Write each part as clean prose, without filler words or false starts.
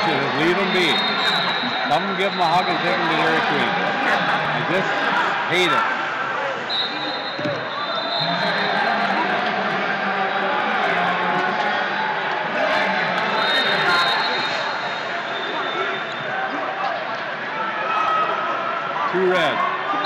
should just leave them be. Come give them a hug and take them to their retreat. I just hate it. Two red.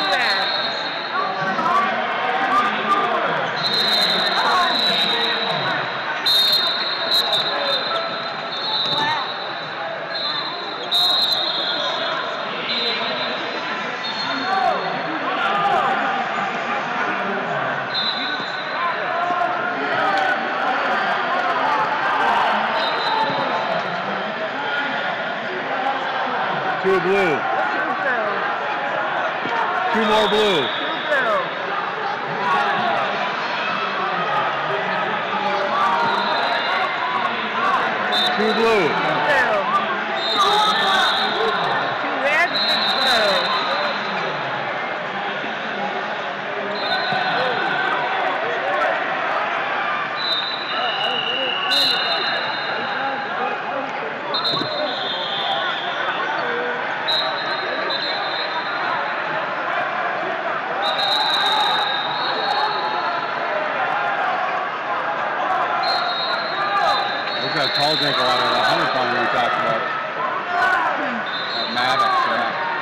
Two blue. Two more blue. Two blue. Two red, six blue. We've got a tall drinker out of the 100 pounder we talked about. At Maddox, yeah.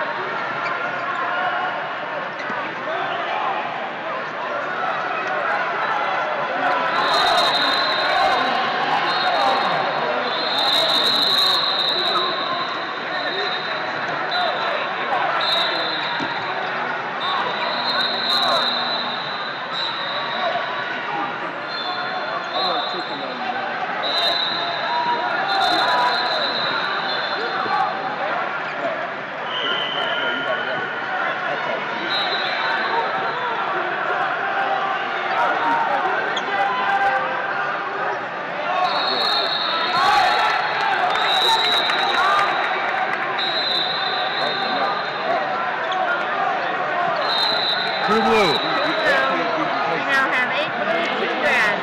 Two blue. We now have 8 blue, 2 red.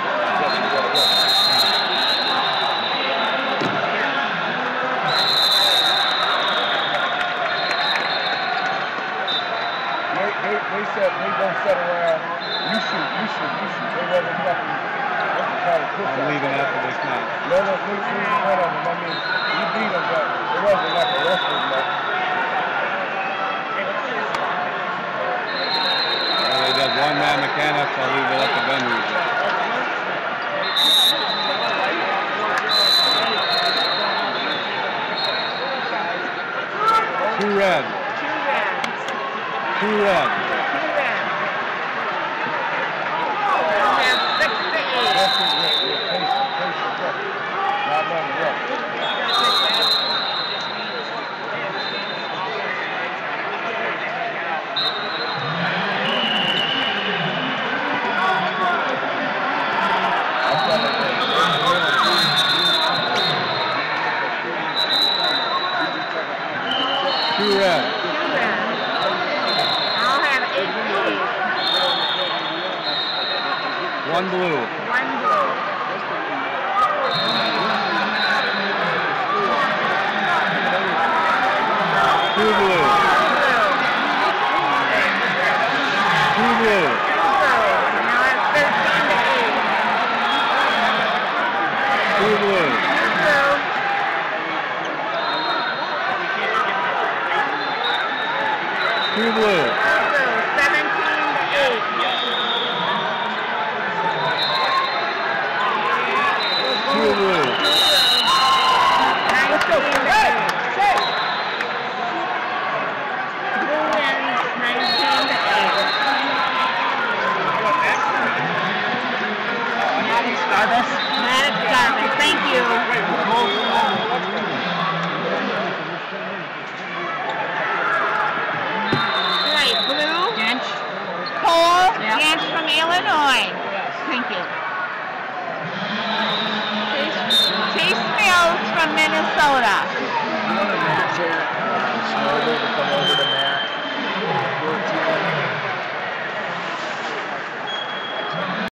They said they gonna sit around. You shoot. They wasn't nothing. I'm leaving after this match. No, one of them. I mean, you beat them, but it wasn't like a wrestling match. They got one-man mechanics. I'll leave it up to Ben Reed. Two red. Two red. We have 6 to 8. Two red. I'll have 8 blue. One blue. 1 blue. Two blue. Two blue. Now I have 13 to 8. Two blue. Two blue. 17 to 8. Two blue. 19 to 8. Blue wins 19 to 8. Maddox Jarvis. Thank you. Gantz from Illinois. Thank you. Chase Mills from Minnesota.